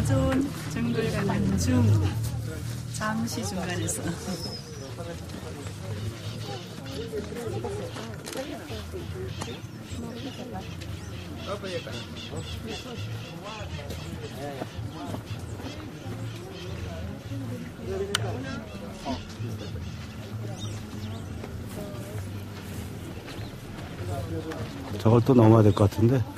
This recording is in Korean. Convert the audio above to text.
좋은 정글 가는 중. 잠시 중간에서. 저걸 또 넘어야 될 것 같은데.